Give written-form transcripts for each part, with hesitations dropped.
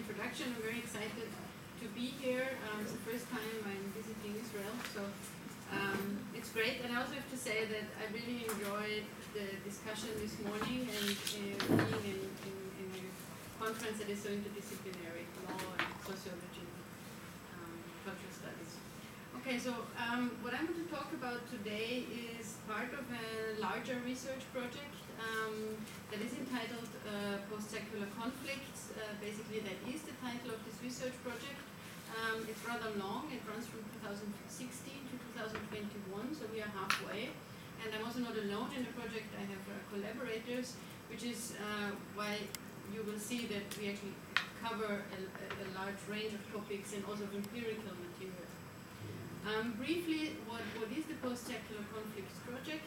introduction. I'm very excited to be here. It's the first time I'm visiting Israel, so it's great. And I also have to say that I really enjoyed the discussion this morning and being in a conference that is so interdisciplinary, law and sociology, cultural studies. Okay, so what I'm going to talk about today is part of a larger research project that is entitled Post-Secular Conflicts. Basically, that is the title of this research project. It's rather long. It runs from 2016 to 2021, so we are halfway. And I'm also not alone in the project. I have collaborators, which is why you will see that we actually cover a large range of topics and also of empirical material. Briefly, what is the Post-Secular Conflicts project?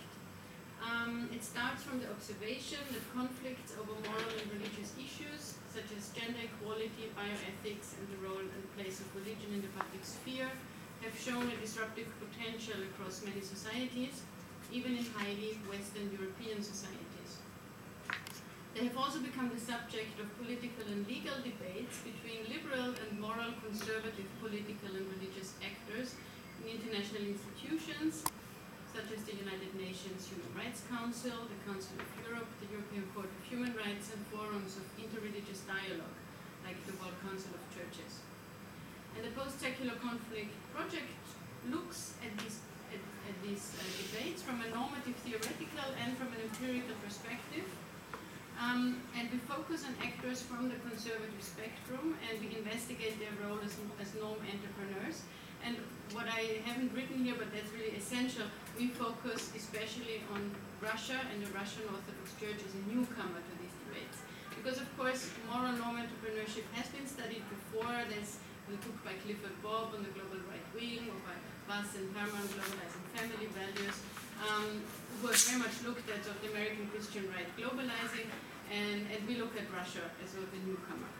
It starts from the observation that conflicts over moral and religious issues, such as gender equality, bioethics, and the role and place of religion in the public sphere, have shown a disruptive potential across many societies, even in highly Western European societies. They have also become the subject of political and legal debates between liberal and moral conservative political and religious actors in international institutions, such as the United Nations Human Rights Council, the Council of Europe, the European Court of Human Rights, and forums of interreligious dialogue, like the World Council of Churches. And the Post-Secular Conflict project looks at these debates from a normative, theoretical, and from an empirical perspective. And we focus on actors from the conservative spectrum, and we investigate their role as norm entrepreneurs. And what I haven't written here, but that's really essential, we focus especially on Russia and the Russian Orthodox Church as a newcomer to these debates. Because, of course, moral norm entrepreneurship has been studied before. There's the book by Clifford Bob on the global right wing, or by Vass and Herman, Globalizing Family Values, who have very much looked at sort of the American Christian right globalizing, and we look at Russia as sort of a newcomer.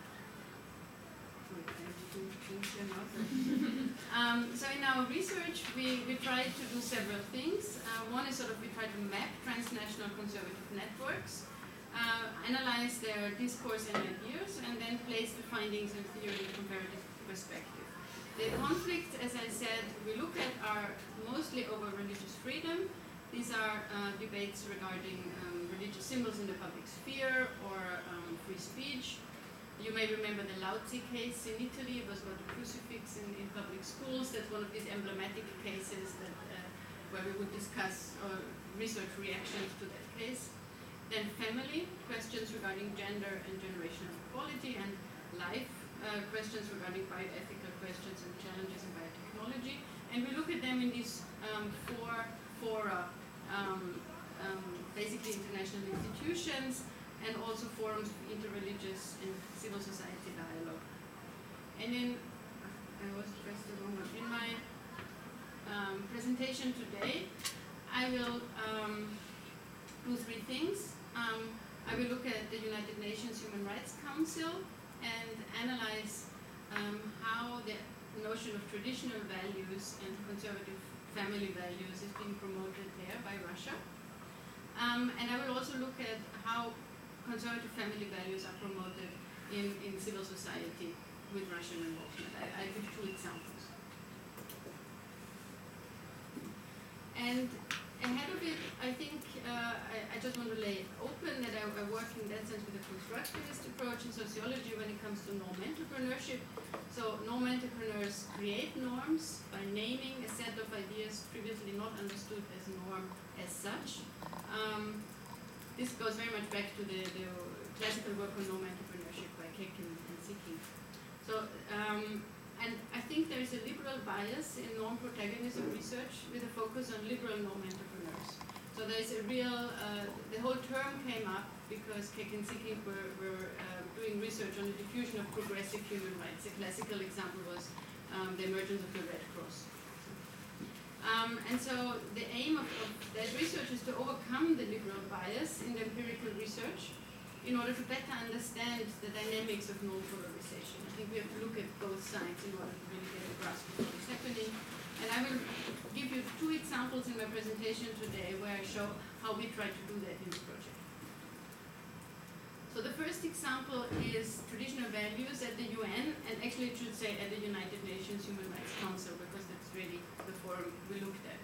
So in our research, we try to do several things. One is sort of we try to map transnational conservative networks, analyze their discourse and ideas, and then place the findings in theory and comparative perspective. The conflicts, as I said, we look at are mostly over religious freedom. These are debates regarding religious symbols in the public sphere or free speech. You may remember the Lauzi case in Italy. It was about the crucifix in public schools. That's one of these emblematic cases that, where we would discuss research reactions to that case. Then family, questions regarding gender and generational equality, and life, questions regarding bioethical questions and challenges in biotechnology. And we look at them in these four fora, basically international institutions, and also forums of interreligious and civil society dialogue. And in my presentation today, I will do three things. I will look at the United Nations Human Rights Council and analyze how the notion of traditional values and conservative family values is being promoted there by Russia. And I will also look at how conservative family values are promoted in civil society with Russian involvement. I give two examples. And ahead of it, I think I just want to lay it open that I work in that sense with a constructivist approach in sociology when it comes to norm entrepreneurship. So norm entrepreneurs create norms by naming a set of ideas previously not understood as norm as such. This goes very much back to the classical work on norm entrepreneurship by Keck and Sicking. So, and I think there is a liberal bias in norm protagonism research with a focus on liberal norm entrepreneurs. So there is a real, the whole term came up because Keck and Sicking were doing research on the diffusion of progressive human rights. A classical example was the emergence of the Red Cross. And so the aim of that research is to overcome the liberal bias in the empirical research in order to better understand the dynamics of norm polarization. I think we have to look at both sides in order to really get a grasp of what is happening. And I will give you two examples in my presentation today where I show how we try to do that in the project. So the first example is traditional values at the UN, and actually it should say at the United Nations Human Rights Council, because that's really the forum we looked at.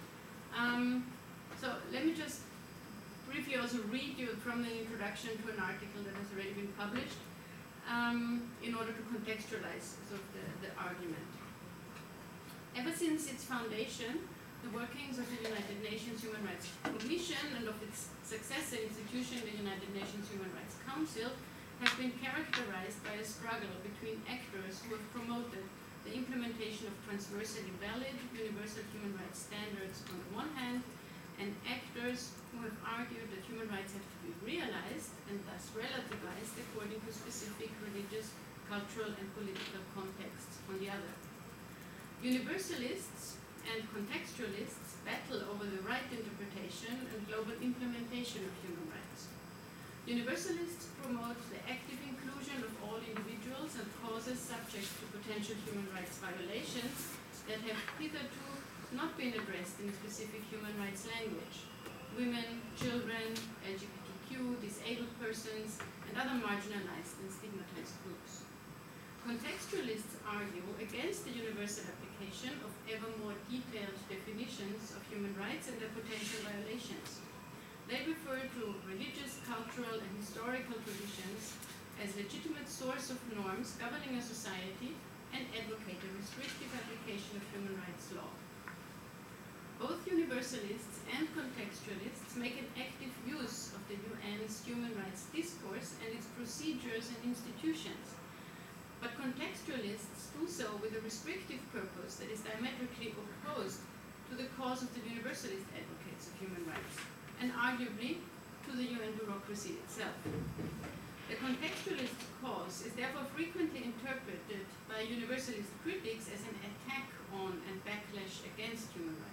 So let me just briefly also read you from the introduction to an article that has already been published in order to contextualize sort of the argument. Ever since its foundation, the workings of the United Nations Human Rights Commission and of its successor institution, the United Nations Human Rights Council, have been characterized by a struggle between actors who have promoted the implementation of transversally valid universal human rights standards on the one hand, and actors who have argued that human rights have to be realized and thus relativized according to specific religious, cultural, and political contexts on the other. Universalists and contextualists battle over the right interpretation and global implementation of human rights. Universalists promote the active inclusion of all individuals and causes subject to potential human rights violations that have hitherto not been addressed in specific human rights language. Women, children, LGBTQ, disabled persons, and other marginalized and stigmatized groups. Contextualists argue against the universal application of ever more detailed definitions of human rights and their potential violations. They refer to religious, cultural, and historical traditions as legitimate source of norms governing a society and advocate a restrictive application of human rights law. Both universalists and contextualists make an active use of the UN's human rights discourse and its procedures and institutions. But contextualists do so with a restrictive purpose that is diametrically opposed to the cause of the universalist advocates of human rights, and arguably to the UN bureaucracy itself. The contextualist cause is therefore frequently interpreted by universalist critics as an attack on and backlash against human rights.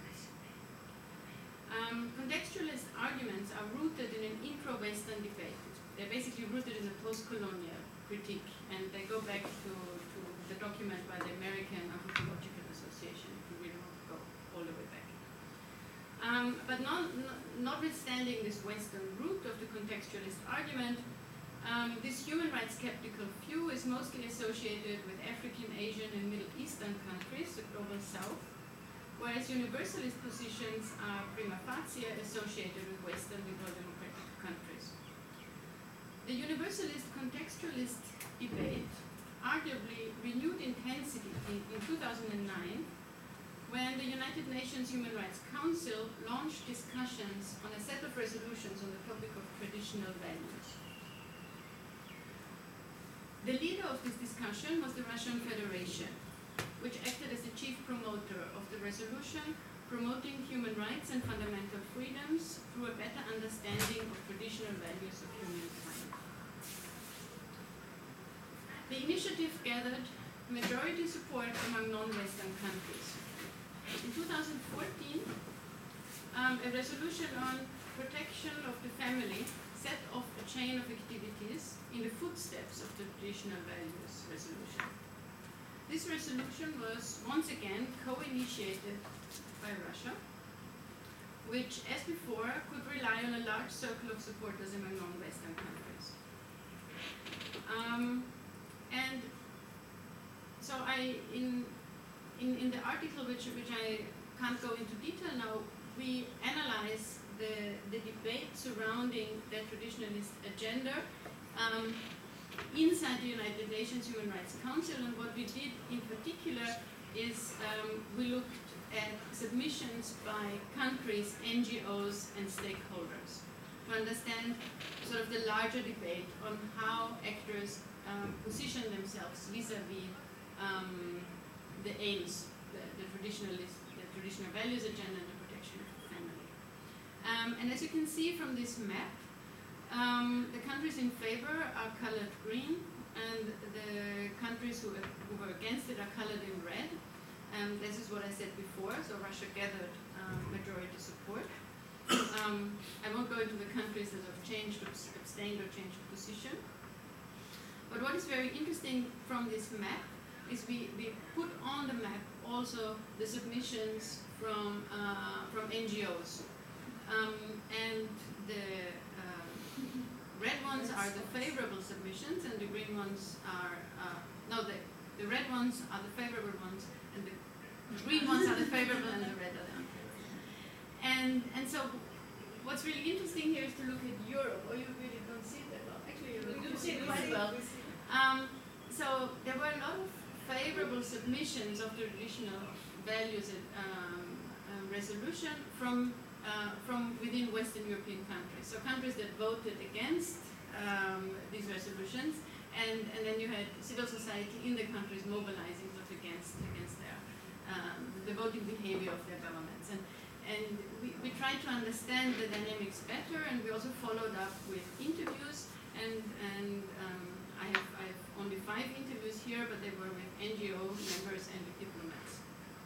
Contextualist arguments are rooted in an intro-Western debate. They're basically rooted in a post-colonial critique, and they go back to the document by the American Anthropological Association, if you really want to go all the way back. But notwithstanding this Western root of the contextualist argument, this human rights skeptical view is mostly associated with African, Asian, and Middle Eastern countries, the global South, whereas universalist positions are prima facie associated with Western liberal democratic countries. The universalist contextualist debate arguably renewed intensity in 2009 when the United Nations Human Rights Council launched discussions on a set of resolutions on the topic of traditional values. The leader of this discussion was the Russian Federation, which acted as the chief promoter of the resolution promoting human rights and fundamental freedoms through a better understanding of traditional values of humankind. The initiative gathered majority support among non-Western countries. In 2014, a resolution on protection of the family set off a chain of activities in the footsteps of the traditional values resolution. This resolution was once again co-initiated by Russia, which, as before, could rely on a large circle of supporters among non-Western countries. And so in the article, which I can't go into detail now, we analyze the debate surrounding the traditionalist agenda inside the United Nations Human Rights Council, and what we did in particular is we looked at submissions by countries, NGOs, and stakeholders to understand sort of the larger debate on how actors position themselves vis-a-vis the aims, the traditional values agenda and the protection of the family. And as you can see from this map, the countries in favor are colored green, and the countries who were against it are colored in red. This is what I said before, so Russia gathered majority support. I won't go into the countries that have changed, or abstained, or changed position. But what is very interesting from this map is we put on the map also the submissions from NGOs. And the red ones are the favorable submissions, and the green ones are the red ones are the favorable ones, and the green ones are the favorable, and the red are the unfavorable. And so, what's really interesting here is to look at Europe. Oh, you really don't see it that well. Actually, you do see it quite well. So there were a lot of favorable submissions of the traditional values resolution from within Western European countries. So countries that voted against these resolutions, and then you had civil society in the countries mobilizing sort of against their the voting behavior of their governments. And we tried to understand the dynamics better, and we also followed up with interviews, and I have only 5 interviews here, but they were with NGO members and with diplomats.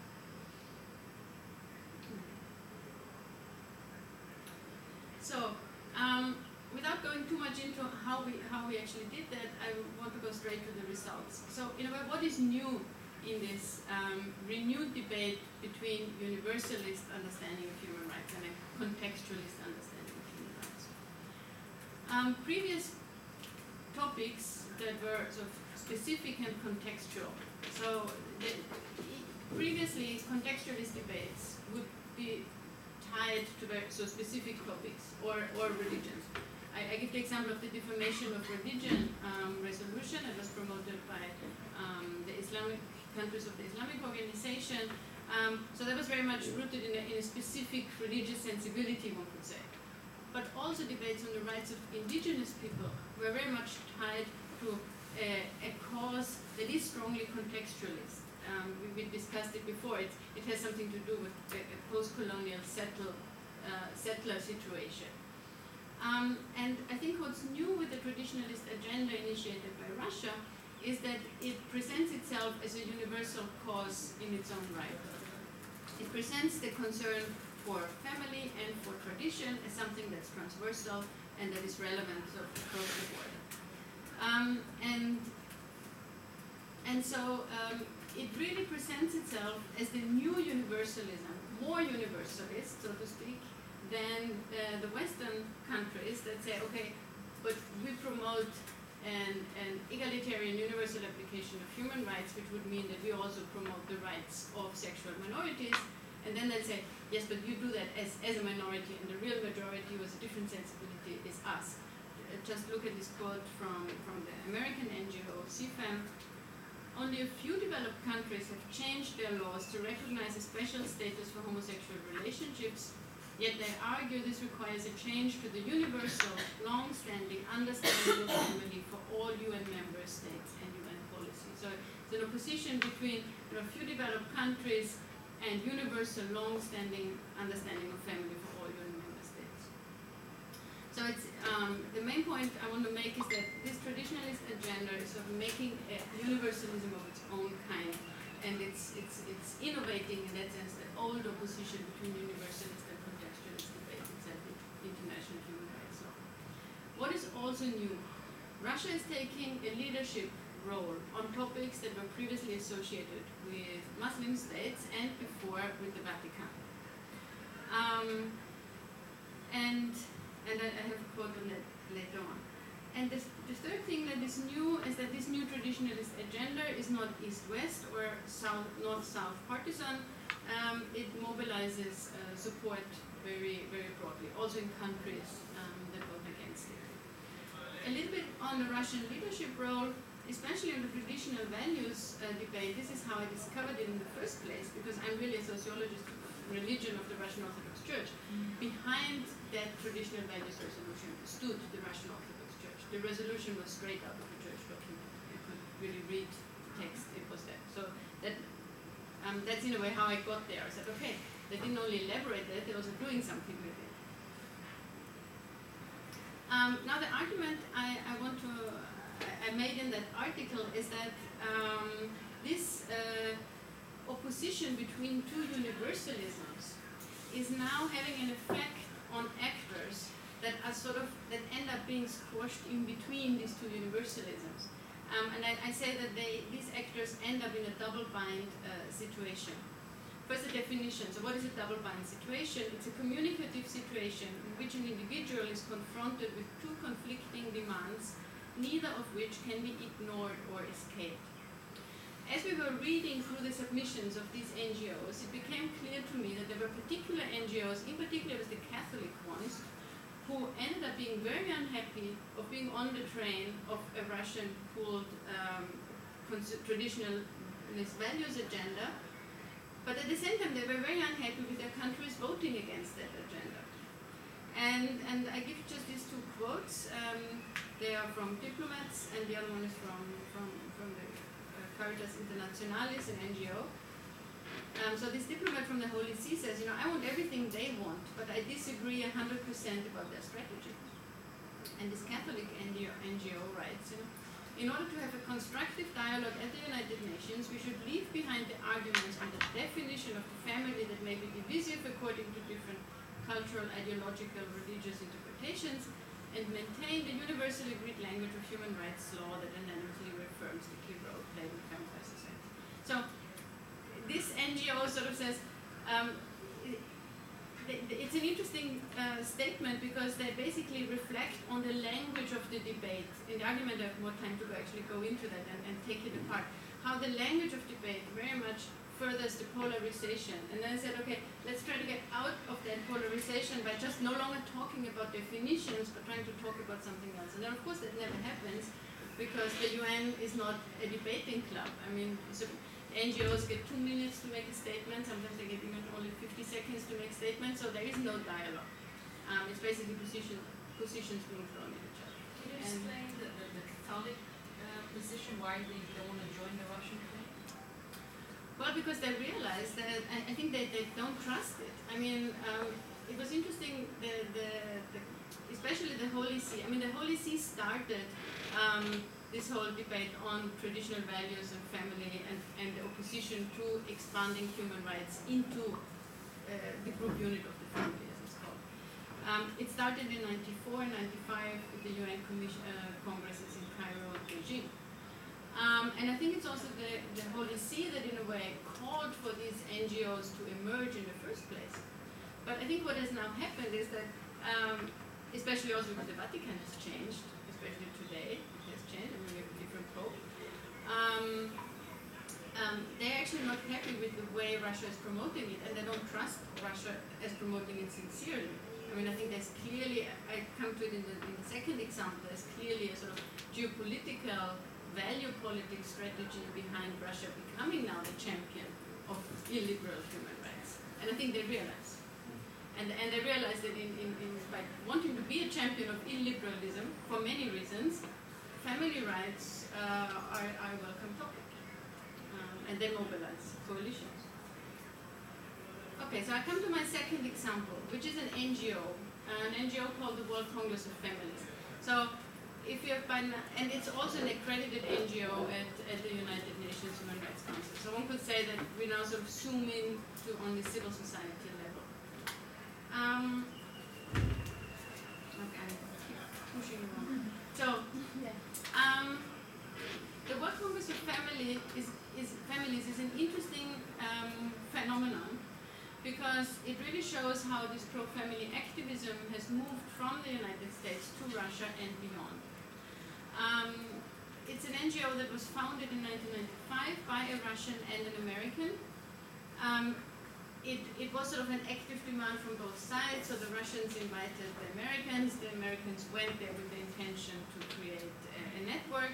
So, without going too much into how we actually did that, I want to go straight to the results. So, in a way, what is new in this renewed debate between universalist understanding of human rights and a contextualist understanding of human rights? Previous topics that were sort of specific and contextual. So previously, contextualist debates would be tied to very specific topics or religions. I give the example of the defamation of religion resolution that was promoted by the Islamic countries of the Islamic organization. So that was very much rooted in a specific religious sensibility, one could say. But also debates on the rights of indigenous people were very much tied to a cause that is strongly contextualist. We discussed it before. It has something to do with a post-colonial settler situation. And I think what's new with the traditionalist agenda initiated by Russia is that it presents itself as a universal cause in its own right. It presents the concern for family and for tradition as something that's transversal and that is relevant sort of across the board. And so it really presents itself as the new universalism, more universalist, so to speak, than the Western countries that say, okay, but we promote an egalitarian universal application of human rights, which would mean that we also promote the rights of sexual minorities. And then they'll say, yes, but you do that as a minority, and the real majority with a different sensibility is us. Just look at this quote from the American NGO, CFAM. Only a few developed countries have changed their laws to recognize a special status for homosexual relationships, yet they argue this requires a change to the universal, long-standing understanding of family for all UN member states and UN policy. So it's an opposition between a few developed countries and universal, long-standing understanding of family for all UN member states. So it's the main point I want to make is that this traditionalist agenda is sort of making a universalism of its own kind, and it's innovating in that sense the old opposition between universalist and contextualist debate itself in international human rights law. What is also new? Russia is taking a leadership role on topics that were previously associated with Muslim states and before with the Vatican. And I have a quote on that later on. And the third thing that is new is that this new traditionalist agenda is not East-West or North-South partisan. It mobilizes support very, very broadly, also in countries that vote against it. A little bit on the Russian leadership role, especially on the traditional values debate. This is how I discovered it in the first place, because I'm really a sociologist of religion of the Russian Orthodox Church. Behind that traditional values resolution stood the Russian Orthodox Church. The resolution was straight out of the church document. You could really read the text, it was there. So that's in a way how I got there. I said, okay, they didn't only elaborate that, they're also doing something with it. Now the argument I made in that article is that this opposition between two universalisms is now having an effect on actors that are that end up being squashed in between these two universalisms. And I say that these actors end up in a double-bind situation. First, the definition. So what is a double-bind situation? It's a communicative situation in which an individual is confronted with two conflicting demands, neither of which can be ignored or escaped. As we were reading through the submissions of these NGOs, it became clear to me that there were particular NGOs, in particular it was the Catholic ones, who ended up being very unhappy of being on the train of a Russian-pulled traditionalist values agenda, but at the same time they were very unhappy with their countries voting against that agenda. And I give just these two quotes. They are from diplomats, and the other one is from the Caritas Internationalis, an NGO. So this diplomat from the Holy See says, I want everything they want, but I disagree 100% about their strategy. And this Catholic NGO writes, in order to have a constructive dialogue at the United Nations, we should leave behind the arguments on the definition of the family that may be divisive according to different cultural, ideological, religious interpretations, and maintain the universally agreed language of human rights law that unanimously reaffirms the key role played in family society. So this NGO sort of says, it's an interesting statement because they basically reflect on the language of the debate. In the argument, I have more time to actually go into that and take it apart. How the language of debate very much furthers the polarization. And then I said, okay, let's try to get out of that polarization by just no longer talking about definitions, but trying to talk about something else. And then, of course, that never happens because the UN is not a debating club. I mean, NGOs get 2 minutes to make a statement. Sometimes they get even only 50 seconds to make statements. So there is no dialogue. It's basically positions being thrown at each other. Can you explain the Catholic position, why they don't want to join the Russian thing? Well, because they realize that, I think they don't trust it. I mean, it was interesting, especially the Holy See. I mean, the Holy See started this whole debate on traditional values and family and the opposition to expanding human rights into the group unit of the family, as it's called. It started in 94, 95 with the UN congresses in Cairo and Beijing. And I think it's also the Holy See that in a way called for these NGOs to emerge in the first place. But I think what has now happened is that, especially also because the Vatican has changed, especially today, it has changed, I mean, we have a different pope. They're actually not happy with the way Russia is promoting it, and they don't trust Russia as promoting it sincerely. I mean, I think there's clearly, I come to it in the second example, there's clearly a sort of geopolitical value politics strategy behind Russia becoming now the champion of illiberal human rights. And I think they realize. And they realize that by wanting to be a champion of illiberalism, for many reasons, family rights are a welcome topic. And they mobilize coalitions. Okay, so I come to my second example, which is an NGO called the World Congress of Families. So if you have and it's also an accredited NGO at the United Nations Human Rights Council. So one could say that we now sort of zoom in on the civil society level. Okay, keep pushing along. So, the World Congress of Families is an interesting phenomenon because it really shows how this pro-family activism has moved from the United States to Russia and beyond. It's an NGO that was founded in 1995 by a Russian and an American. It was sort of an active demand from both sides, so the Russians invited the Americans went there with the intention to create a network,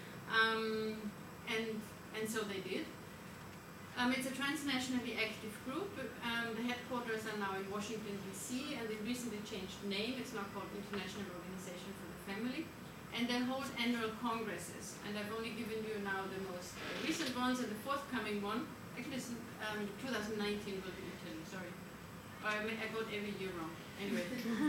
and so they did. It's a transnationally active group. The headquarters are now in Washington, D.C., and they recently changed name. It's now called International Organization for the Family. And they hold annual congresses. And I've only given you now the most recent ones, and the forthcoming one, actually 2019 will be Italy, sorry. I got every year wrong. Anyway.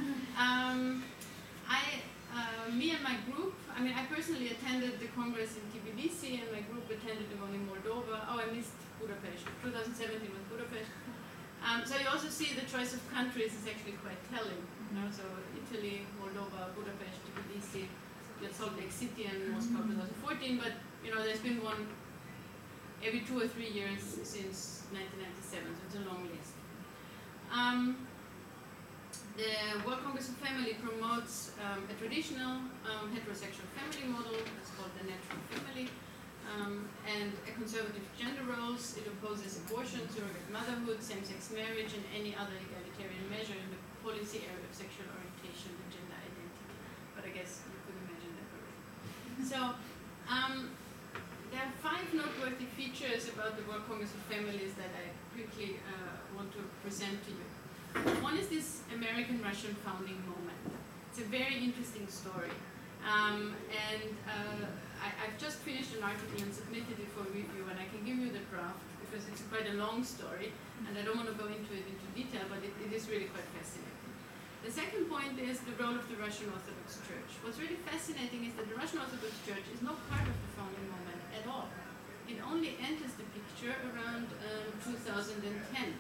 Me and my group, I personally attended the Congress in Tbilisi, and my group attended the one in Moldova. Oh, I missed Budapest. 2017 was Budapest. So you also see the choice of countries is actually quite telling. So Italy, Moldova, Budapest, Tbilisi, Salt Lake City, and Moscow 2014. But there's been one every 2 or 3 years since 1997, so it's a long list. The World Congress of Family promotes a traditional heterosexual family model, it's called the natural family, and a conservative gender roles. It opposes abortion, surrogate motherhood, same-sex marriage, and any other egalitarian measure in the policy area of sexual orientation and gender identity. But I guess you could imagine that already. So, there are 5 noteworthy features about the World Congress of Families that I quickly want to present to you. One is this American-Russian founding moment. It's a very interesting story. I've just finished an article and submitted it for review, and I can give you the draft because it's quite a long story, and I don't want to go into it into detail, but it is really quite fascinating. The second point is the role of the Russian Orthodox Church. What's really fascinating is that the Russian Orthodox Church is not part of the founding moment at all. It only enters the picture around 2010.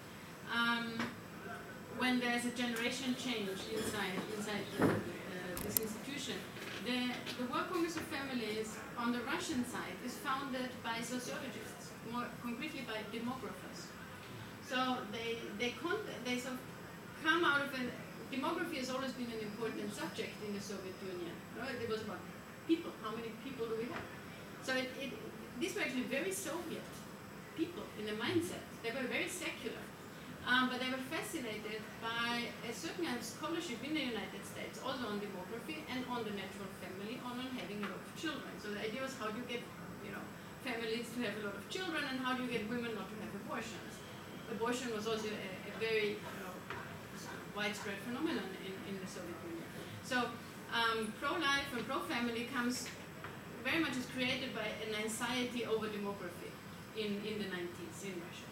When there's a generation change inside this institution. The World Congress of Families on the Russian side is founded by sociologists, more concretely by demographers. So they sort of come out of demography has always been an important subject in the Soviet Union. Right? It was about people, how many people do we have? So these were actually very Soviet people in the mindset. They were very secular. But they were fascinated by a certain kind of scholarship in the United States, also on demography and on the natural family, on having a lot of children. So the idea was how do you get families to have a lot of children, and how do you get women not to have abortions. Abortion was also a very widespread phenomenon in the Soviet Union. So pro-life and pro-family comes very much is created by an anxiety over demography in the 90s in Russia.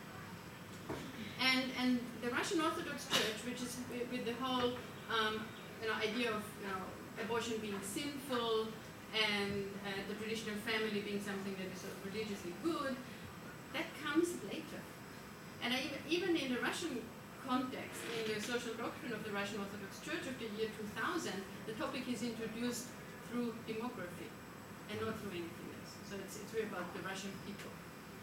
And the Russian Orthodox Church, which is with the whole idea of abortion being sinful and the traditional family being something that is sort of religiously good, that comes later. And even in the Russian context, in the social doctrine of the Russian Orthodox Church of the year 2000, the topic is introduced through demography and not through anything else. So it's really about the Russian people.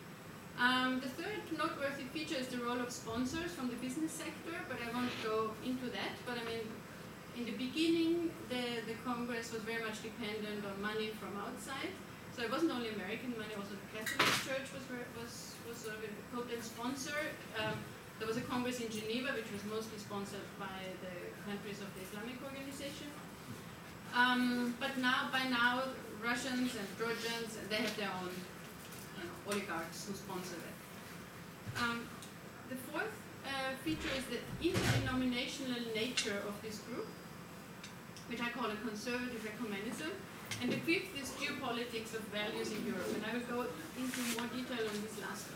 The third noteworthy feature is the role of sponsors from the business sector, but I won't go into that. But I mean, in the beginning, the Congress was very much dependent on money from outside. So it wasn't only American money, also the Catholic Church was sort of a potent sponsor. There was a Congress in Geneva, which was mostly sponsored by the countries of the Islamic organization. But by now, Russians and Georgians, they have their own oligarchs who sponsor it. The fourth feature is the interdenominational nature of this group, which I call a conservative ecumenism. And the fifth is geopolitics of values in Europe. And I will go into more detail on these last 2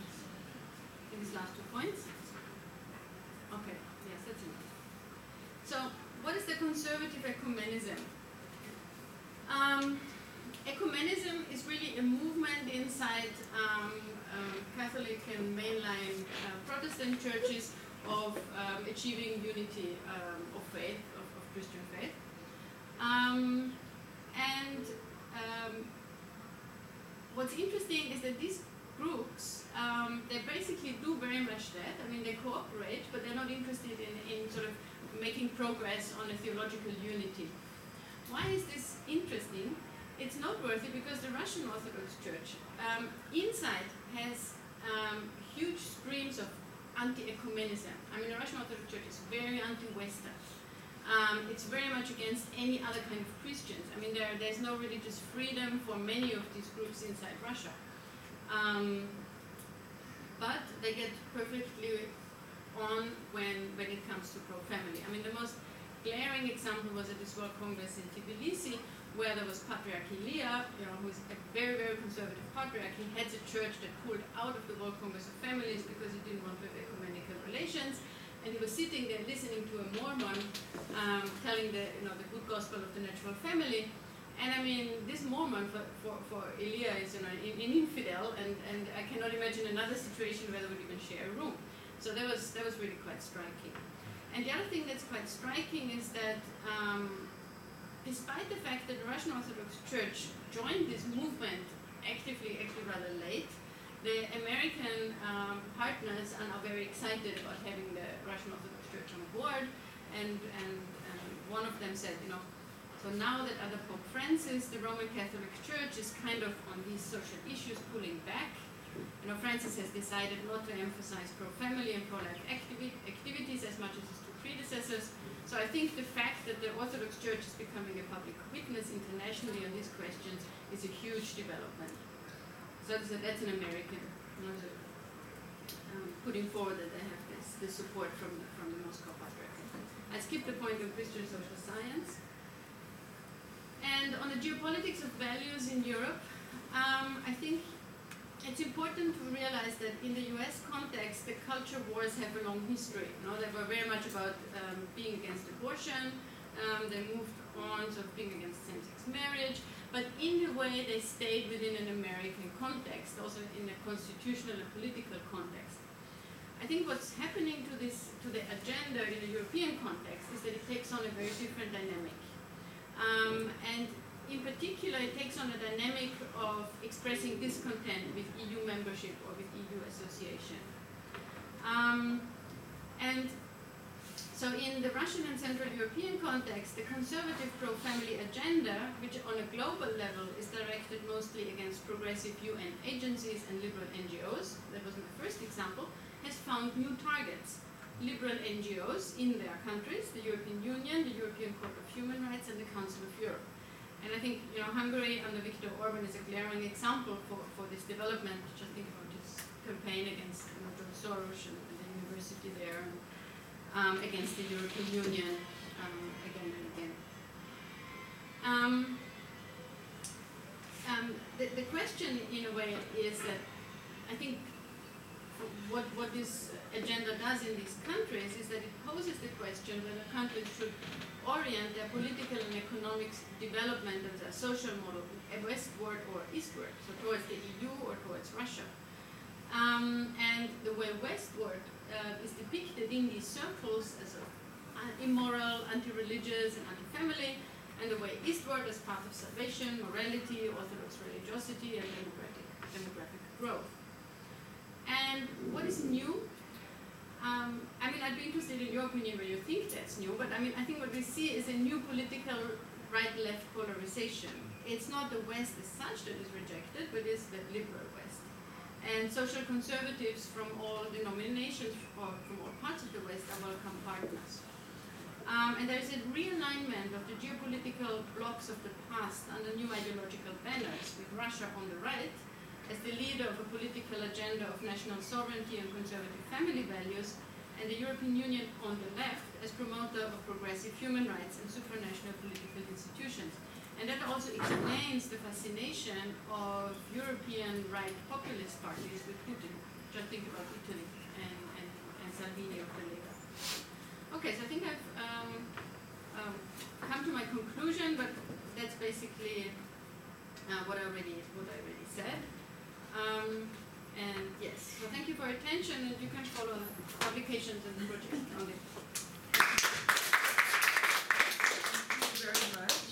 points. Okay, yes, that's enough. So, what is the conservative ecumenism? Ecumenism is really a movement inside Catholic and mainline Protestant churches of achieving unity of faith, of Christian faith. What's interesting is that these groups, they basically do very much that. I mean, they cooperate, but they're not interested in sort of making progress on a theological unity. Why is this interesting? It's noteworthy because the Russian Orthodox Church inside has huge streams of anti-ecumenism. I mean, the Russian Orthodox Church is very anti-Western. It's very much against any other kind of Christians. I mean, there's no religious freedom for many of these groups inside Russia. But they get perfectly on when it comes to pro-family. I mean, the most glaring example was at this World Congress in Tbilisi, where there was Patriarch Ilya, who's a very, very conservative patriarch. He heads a church that pulled out of the World Congress of Families because he didn't want to have ecumenical relations. And he was sitting there listening to a Mormon telling the good gospel of the natural family. And I mean, this Mormon for Ilya is an infidel, and I cannot imagine another situation where they would even share a room. So that was really quite striking. And the other thing that's quite striking is that despite the fact that the Russian Orthodox Church joined this movement actively, actually rather late, the American partners are now very excited about having the Russian Orthodox Church on board, and one of them said, so now that under Pope Francis, the Roman Catholic Church is kind of on these social issues pulling back. Francis has decided not to emphasize pro-family and pro-life activities as much as his two predecessors. So I think the fact that the Orthodox Church is becoming a public witness internationally on these questions is a huge development. So that's an American putting forward that they have this support from the Moscow Patriarchate. I skipped the point of Christian social science. And on the geopolitics of values in Europe, I think it's important to realize that in the US context, the culture wars have a long history. They were very much about being against abortion. They moved on to being against same-sex marriage. But in a way, they stayed within an American context, also in a constitutional and political context. I think what's happening to the agenda in a European context is that it takes on a very different dynamic. And in particular, it takes on a dynamic of expressing discontent with EU membership or with EU association. And so in the Russian and Central European context, the conservative pro-family agenda, which on a global level is directed mostly against progressive UN agencies and liberal NGOs, that was my first example, has found new targets. Liberal NGOs in their countries, the European Union, the European Court of Human Rights, and the Council of Europe. And I think Hungary under Viktor Orban is a glaring example for this development. Just think about his campaign against George Soros and the university there, and against the European Union again and again. The question, in a way, is that I think what this agenda does in these countries is that it poses the question whether countries should orient their political and economic development of their social model westward or eastward, so towards the EU or towards Russia. And the way westward is depicted in these circles as immoral, anti-religious, and anti-family, and the way eastward as part of salvation, morality, orthodox religiosity, and demographic growth. And what is new? I'd be interested in your opinion whether you think that's new, but I think what we see is a new political right-left polarization. It's not the West as such that is rejected, but it's the liberal West. And social conservatives from all denominations or from all parts of the West are welcome partners. And there is a realignment of the geopolitical blocks of the past under new ideological banners, with Russia on the right as the leader of a political agenda of national sovereignty and conservative family values, and the European Union on the left as promoter of progressive human rights and supranational political institutions. And that also explains the fascination of European right populist parties with Putin. Just think about Italy and Salvini of the Lega. Okay, so I think I've come to my conclusion, but that's basically what I already said. And yes, so thank you for your attention, and you can follow the publications and the project on it.